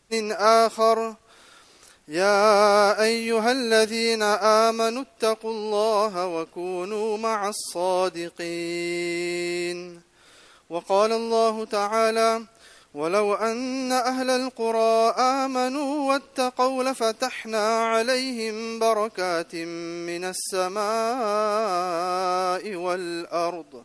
آخر يا أيها الذين آمنوا اتقوا الله وكونوا مع الصادقين وقال الله تعالى ولو أن أهل القرى آمنوا واتقوا لفتحنا عليهم بركات من السماء والأرض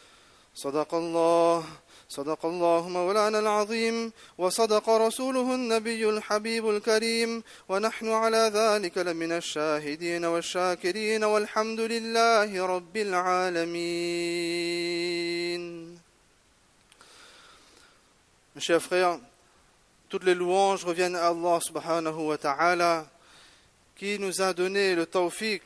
صدق الله مولانا العظيم وصدق رسوله النبي الحبيب الكريم ونحن على ذلك لمن الشاهدين والشاكرين والحمد لله رب العالمين. Mes chers frères, toutes les louanges reviennent à Allah subhanahu wa ta'ala qui nous a donné le tawfiq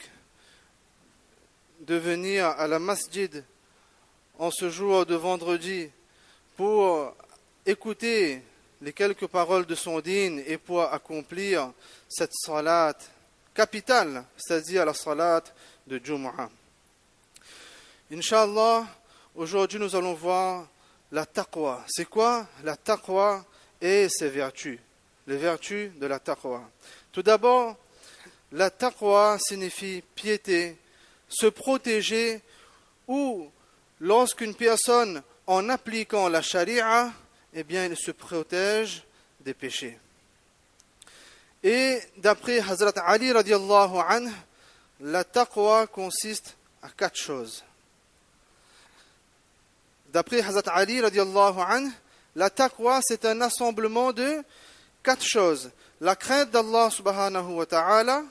de venir à la masjid en ce jour de vendredi pour écouter les quelques paroles de son dîn et pour accomplir cette salat capitale, c'est-à-dire la salat de Jumu'ah. Inch'Allah, aujourd'hui nous allons voir la taqwa. C'est quoi la taqwa et ses vertus? Les vertus de la taqwa. Tout d'abord, la taqwa signifie piété, se protéger, ou lorsqu'une personne, en appliquant la charia, eh bien, elle se protège des péchés. Et d'après Hazrat Ali radiallahu anhu, la taqwa consiste à 4 choses. D'après Hazrat Ali radiallahu anhu, la taqwa c'est un assemblement de 4 choses. La crainte d'Allah subhanahu wa ta'ala,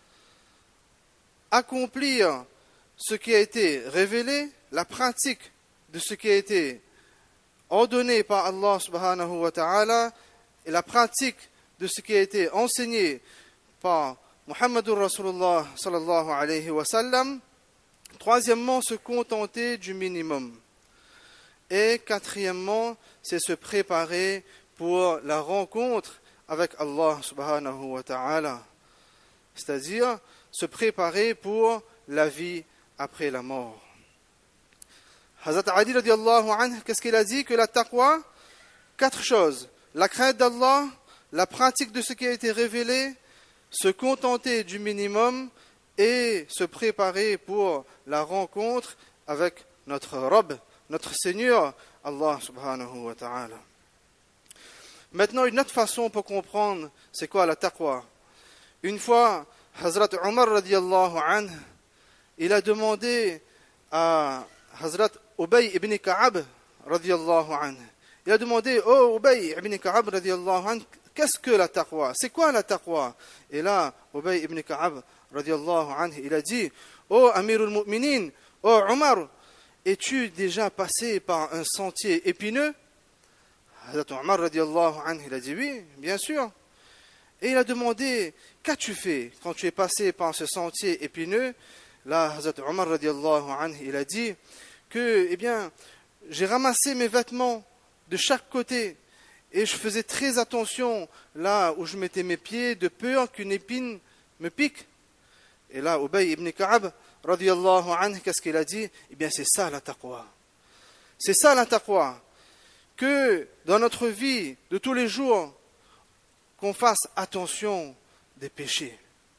accomplir ce qui a été révélé, la pratique de ce qui a été ordonné par Allah subhanahu wa ta'ala et la pratique de ce qui a été enseigné par Muhammadur Rasulullah sallallahu alayhi wa sallam. Troisièmement, se contenter du minimum. Et quatrièmement, c'est se préparer pour la rencontre avec Allah subhanahu wa ta'ala. C'est-à-dire se préparer pour la vie après la mort. Hazrat Ali radiallahu anhu, qu'est-ce qu'il a dit? Que la taqwa, 4 choses. La crainte d'Allah, la pratique de ce qui a été révélé, se contenter du minimum et se préparer pour la rencontre avec notre Rabb, notre Seigneur, Allah subhanahu wa ta'ala. Maintenant, une autre façon pour comprendre c'est quoi la taqwa. Une fois, Hazrat Omar radiallahu anhu, il a demandé à Hazrat Ubay ibn Ka'ab radiallahu anhu. Il a demandé, oh Ubay ibn Ka'ab radiallahu anhu, qu'est-ce que la taqwa? C'est quoi la taqwa? Et là, Ubay ibn Ka'ab radiallahu anhu, il a dit, oh Amirul Mu'minin, oh Omar, es-tu déjà passé par un sentier épineux? Hazrat Omar radiallahu anhu, il a dit oui, bien sûr. Et il a demandé, qu'as-tu fait quand tu es passé par ce sentier épineux? Là, Hazrat Omar radiallahu anhu, il a dit que, eh bien, j'ai ramassé mes vêtements de chaque côté et je faisais très attention là où je mettais mes pieds de peur qu'une épine me pique. Et là, Ubay ibn Ka'ab radiallahu anhu, qu'est-ce qu'il a dit? Eh bien, c'est ça la taqwa. C'est ça la taqwa. Que dans notre vie de tous les jours, qu'on fasse attention des péchés.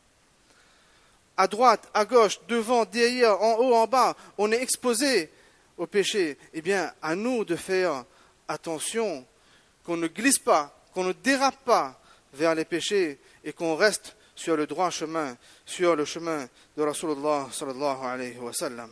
À droite, à gauche, devant, derrière, en haut, en bas, on est exposé aux péchés. Eh bien, à nous de faire attention, qu'on ne glisse pas, qu'on ne dérape pas vers les péchés et qu'on reste sur le droit chemin, sur le chemin de Rasulullah sallallahu alayhi wa sallam.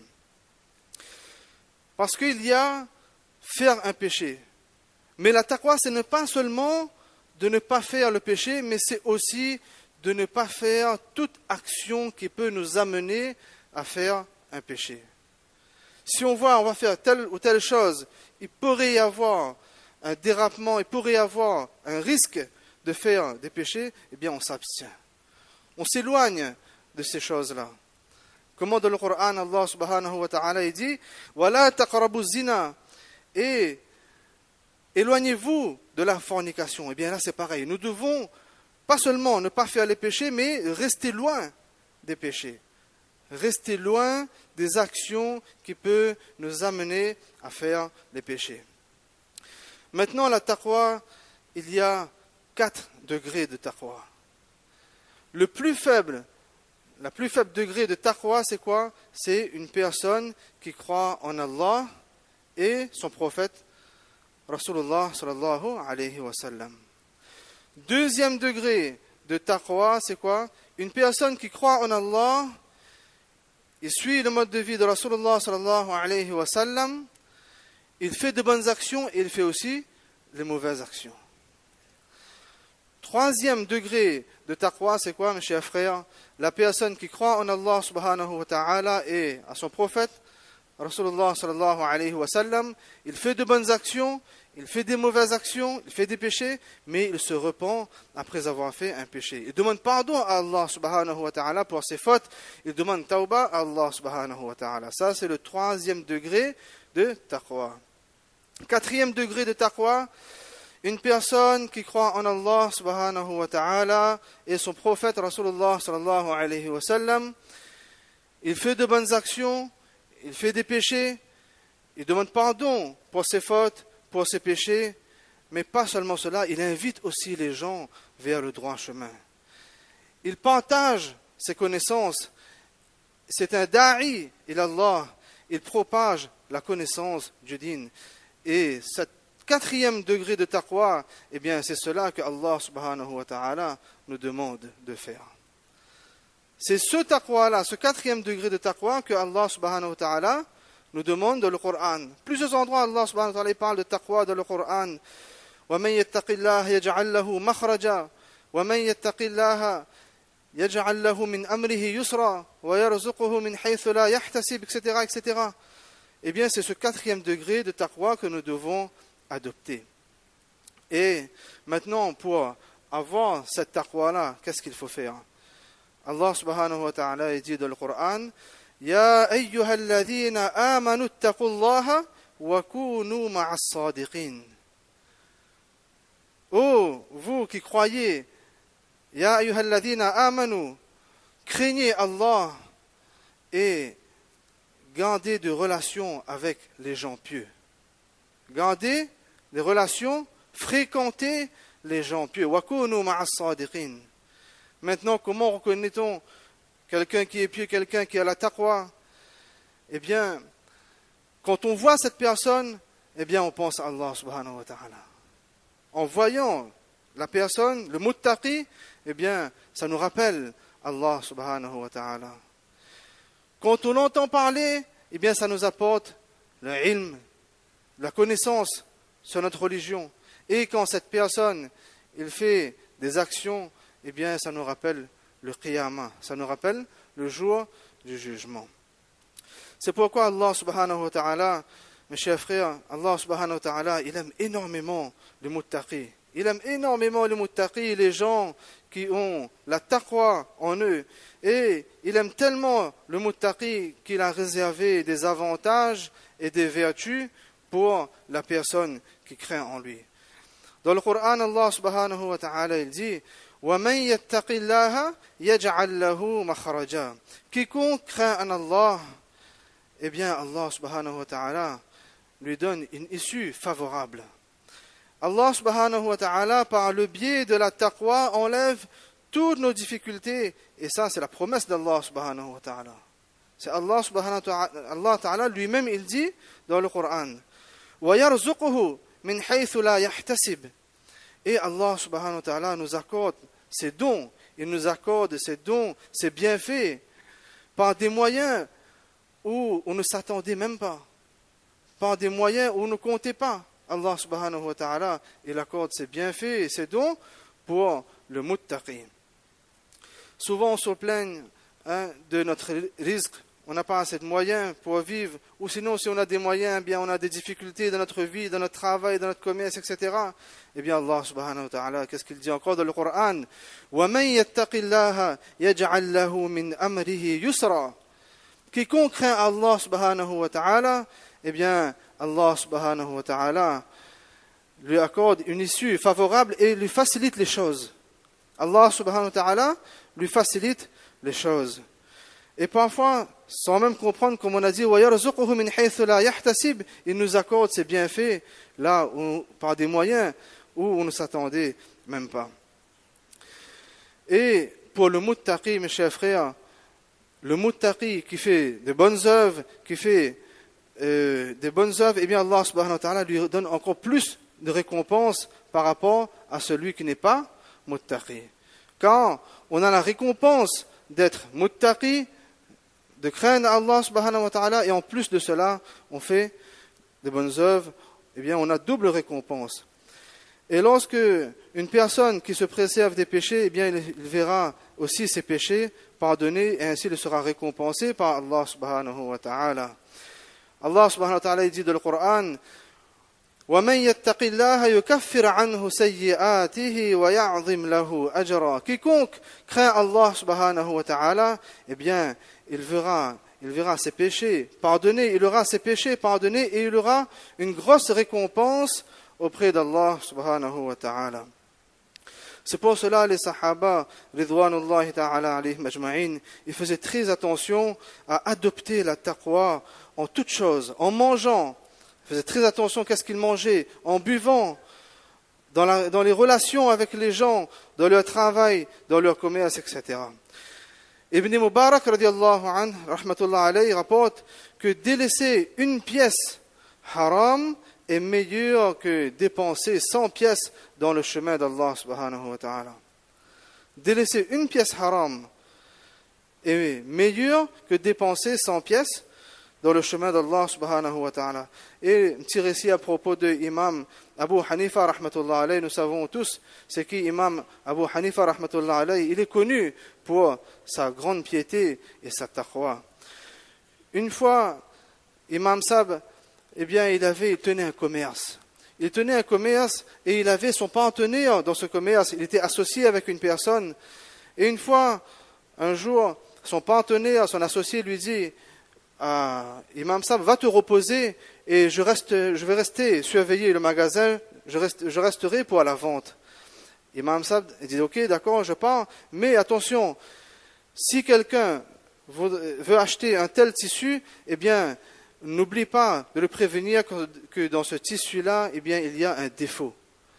Parce qu'il y a faire un péché. Mais la taqwa, ce n'est pas seulement de ne pas faire le péché, mais c'est aussi de ne pas faire toute action qui peut nous amener à faire un péché. Si on voit on va faire telle ou telle chose, il pourrait y avoir un dérapement, il pourrait y avoir un risque de faire des péchés, eh bien on s'abstient. On s'éloigne de ces choses-là. Comment dans le Coran, Allah subhanahu wa ta'ala dit « Wala taqrabu zina » et éloignez-vous de la fornication. Eh bien là c'est pareil. Nous devons pas seulement ne pas faire les péchés, mais rester loin des péchés. Rester loin des actions qui peuvent nous amener à faire les péchés. Maintenant, la taqwa, il y a 4 degrés de taqwa. La plus faible degré de taqwa, c'est quoi? C'est une personne qui croit en Allah et son prophète, Rasulullah sallallahu alayhi wa sallam. Deuxième degré de taqwa, c'est quoi? Une personne qui croit en Allah, il suit le mode de vie de Rasulullah sallallahu alayhi wa sallam, il fait de bonnes actions et il fait aussi les mauvaises actions. Troisième degré de taqwa, c'est quoi, mes chers frères? La personne qui croit en Allah subhanahu wa ta'ala et à son prophète, Rasulullah sallallahu alayhi wa sallam, il fait de bonnes actions, il fait des mauvaises actions, il fait des péchés, mais il se repent après avoir fait un péché. Il demande pardon à Allah subhanahu wa ta'ala pour ses fautes, il demande tawbah à Allah subhanahu wa ta'ala. Ça, c'est le troisième degré de taqwa. Quatrième degré de taqwa, une personne qui croit en Allah subhanahu wa ta'ala et son prophète Rasulullah sallallahu alayhi wa sallam, il fait de bonnes actions, il fait des péchés, il demande pardon pour ses fautes, pour ses péchés, mais pas seulement cela, il invite aussi les gens vers le droit chemin. Il partage ses connaissances, c'est un da'i ilallah, il propage la connaissance du din. Et ce quatrième degré de taqwa, eh bien c'est cela que Allah subhanahu wa ta'ala nous demande de faire. C'est ce taqwa-là, ce quatrième degré de taqwa que Allah subhanahu wa ta'ala nous demande dans le Coran. Plusieurs endroits, Allah subhanahu wa ta'ala parle de taqwa dans le Coran. وَمَنْ يَتَّقِ اللَّهَ يَجْعَلْ لَهُ مَخْرَجًا وَمَنْ يَتَّقِ اللَّهَ يَجْعَلْ لَهُ مِنْ أَمْرِهِ يُسْرًا وَيَرْزُقْهُ مِنْ حَيْثُ لَا يَحْتَسِبُ etc., etc. Eh bien, c'est ce quatrième degré de taqwa que nous devons adopter. Et maintenant, pour avoir cette taqwa-là, qu'est-ce qu'il faut faire? Allah subhanahu wa ta'ala dit dans le Coran, Ya ayyuhal ladhina amanu ittaqullaha wa kunu ma'as sadiqin. Oh, vous qui croyez, Ya ayyuhal ladhina amanu, craignez Allah et gardez des relations avec les gens pieux. Gardez des relations, fréquentez les gens pieux. Wa kunu ma'as sadiqin. Maintenant, comment reconnaît-on quelqu'un qui est pieux, quelqu'un qui a la taqwa? Eh bien, quand on voit cette personne, eh bien, on pense à Allah subhanahu wa ta'ala. En voyant la personne, le muttaqi, eh bien, ça nous rappelle Allah subhanahu wa ta'ala. Quand on entend parler, eh bien, ça nous apporte le ilm, la connaissance sur notre religion. Et quand cette personne, il fait des actions, eh bien, ça nous rappelle le qiyamah, ça nous rappelle le jour du jugement. C'est pourquoi Allah subhanahu wa ta'ala, mes chers frères, Allah subhanahu wa ta'ala, il aime énormément les muttaqis. Il aime énormément les muttaqis, les gens qui ont la taqwa en eux. Et il aime tellement le muttaqi qu'il a réservé des avantages et des vertus pour la personne qui craint en lui. Dans le Coran, Allah subhanahu wa ta'ala, il dit وَمَنْ يَتَّقِ اللَّهَ يَجْعَلْ لَهُ مَخْرَجًا. Quiconque craint en Allah, eh bien Allah subhanahu wa ta'ala lui donne une issue favorable. Allah subhanahu wa ta'ala, par le biais de la taqwa, enlève toutes nos difficultés. Et ça, c'est la promesse d'Allah subhanahu wa ta'ala. C'est Allah subhanahu wa ta'ala lui-même, il dit dans le Coran وَيَرْزُقُهُ مِنْ حَيْثُ لَا يَحْتَسِبُ. Et Allah subhanahu wa ta'ala nous accorde ses dons. Il nous accorde ses dons, ses bienfaits, par des moyens où on ne s'attendait même pas. Par des moyens où on ne comptait pas. Allah subhanahu wa ta'ala, il accorde ses bienfaits et ses dons pour le muttaqi. Souvent on se plaint de notre risque. On n'a pas assez de moyens pour vivre. Ou sinon, si on a des moyens, eh bien on a des difficultés dans notre vie, dans notre travail, dans notre commerce, etc. Eh bien Allah subhanahu wa ta'ala, qu'est-ce qu'il dit encore dans le Coran? وَمَنْ يَتَّقِ اللَّهَ يَجْعَلْ لَهُ مِنْ أَمْرِهِ يُسْرًا. Quiconque craint Allah subhanahu wa ta'ala, eh bien Allah subhanahu wa ta'ala lui accorde une issue favorable et lui facilite les choses. Allah subhanahu wa ta'ala lui facilite les choses. Et parfois, sans même comprendre, comme on a dit, وَيَرْزُقُهُ مِنْ حَيْثُ لَا يَحْتَسِبُ, il nous accorde ses bienfaits là où, par des moyens où on ne s'attendait même pas. Et pour le muttaqi, mes chers frères, le muttaqi qui fait de bonnes œuvres, eh bien Allah subhanahu wa ta'ala lui donne encore plus de récompenses par rapport à celui qui n'est pas muttaqi. Quand on a la récompense d'être muttaqi, de craindre Allah subhanahu wa ta'ala, et en plus de cela, on fait de bonnes œuvres, eh bien on a double récompense. Et lorsque une personne qui se préserve des péchés, eh bien il verra aussi ses péchés pardonnés, et ainsi il sera récompensé par Allah subhanahu wa ta'ala. Allah subhanahu wa ta'ala dit dans le Coran: وَمَنْ يَتَّقِ اللَّهَ يُكَفِّرْ عَنْهُ سَيِّئَاتِهِ وَيَعْظِمْ لَهُ أَجْرًا. Quiconque craint Allah subhanahu wa ta'ala, eh bien, il verra ses péchés pardonnés, il aura ses péchés pardonnés et il aura une grosse récompense auprès d'Allah subhanahu wa ta'ala. C'est pour cela les sahaba, ridwanullahi ta'ala alayhim ajma'in, ils faisaient très attention à adopter la taqwa en toutes choses, en mangeant. Ils faisaient très attention à ce qu'ils mangeaient, en buvant, dans les relations avec les gens, dans leur travail, dans leur commerce, etc. Ibn Mubarak radiallahu anhu, rahmatullah alayhi, rapporte que délaisser une pièce haram est meilleur que dépenser 100 pièces dans le chemin d'Allah subhanahu wa ta'ala. Délaisser une pièce haram est meilleur que dépenser 100 pièces dans le chemin d'Allah subhanahu wa ta'ala. Et un petit récit à propos de Imam Abu Hanifa rahmatullah alayhi, nous savons tous c'est qui Imam Abu Hanifa rahmatullah alayhi. Il est connu pour sa grande piété et sa taqwa. Une fois, Imam Sab, eh bien, il tenait un commerce. Il tenait un commerce et il avait son partenaire dans ce commerce. Il était associé avec une personne. Et une fois, un jour, son partenaire, son associé lui dit: Imam Sab, va te reposer et je vais rester surveiller le magasin, je resterai pour la vente. Imam Sab dit: ok, d'accord, je pars, mais attention, si quelqu'un veut acheter un tel tissu, eh bien, n'oublie pas de le prévenir que dans ce tissu-là, eh bien, il y a un défaut.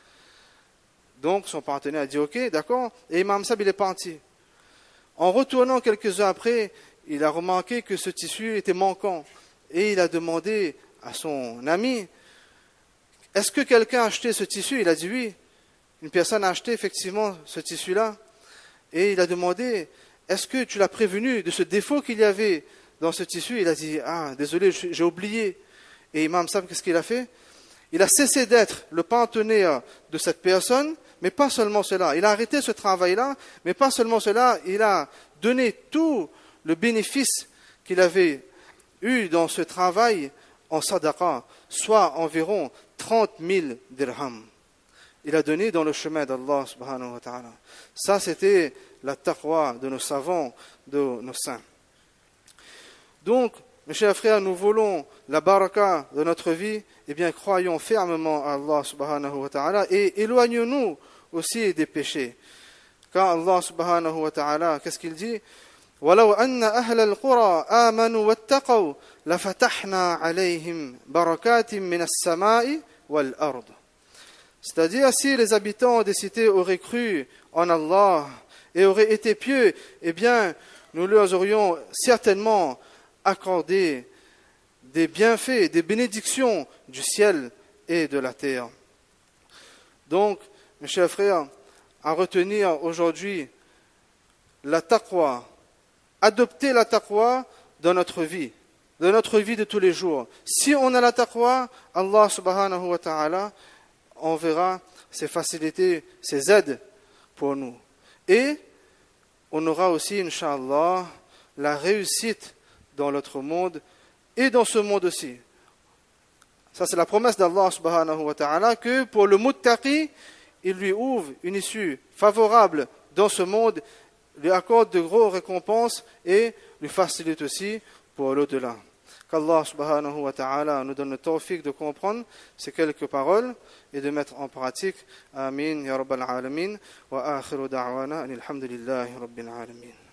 Donc, son partenaire a dit: ok, d'accord, et Imam Sab, il est parti. En retournant quelques heures après, il a remarqué que ce tissu était manquant. Et il a demandé à son ami: est-ce que quelqu'un a acheté ce tissu? Il a dit oui. Une personne a acheté effectivement ce tissu-là. Et il a demandé: est-ce que tu l'as prévenu de ce défaut qu'il y avait dans ce tissu? Il a dit: ah, désolé, j'ai oublié. Et Imam Sab, qu'est-ce qu'il a fait? Il a cessé d'être le partenaire de cette personne, mais pas seulement cela. Il a arrêté ce travail-là, mais pas seulement cela. Il a donné tout le bénéfice qu'il avait eu dans ce travail en sadaqa, soit environ 30 000 dirhams. Il a donné dans le chemin d'Allah subhanahu wa ta'ala. Ça, c'était la taqwa de nos savants, de nos saints. Donc, mes chers frères, nous voulons la baraka de notre vie, eh bien, croyons fermement à Allah subhanahu wa ta'ala et éloignons-nous aussi des péchés. Car Allah subhanahu wa ta'ala, qu'est-ce qu'il dit? وَلَوْ أَنَّ أَهْلَ الْقُرَىٰ آمَنُوا وَاتَّقَوْا لَفَتَحْنَا عَلَيْهِمْ بَرَكَاتٍ مِنَ السَّمَاءِ وَالْأَرْضِ. C'est-à-dire, si les habitants des cités auraient cru en Allah et auraient été pieux, eh bien, nous leur aurions certainement accordé des bienfaits, des bénédictions du ciel et de la terre. Donc, mes chers frères, à retenir aujourd'hui la taqwa, adopter la taqwa dans notre vie de tous les jours. Si on a la taqwa, Allah subhanahu wa ta'ala enverra ses facilités, ses aides pour nous. Et on aura aussi, incha'Allah, la réussite dans notre monde et dans ce monde aussi. Ça, c'est la promesse d'Allah subhanahu wa ta'ala que pour le muttaqi, il lui ouvre une issue favorable dans ce monde, lui accorde de gros récompenses et lui facilite aussi pour l'au-delà. Qu'Allah subhanahu wa ta'ala nous donne le tawfiq de comprendre ces quelques paroles et de mettre en pratique. Amin ya rabbal alamin wa akhiru da'wana alhamdulillahi rabbil alamin.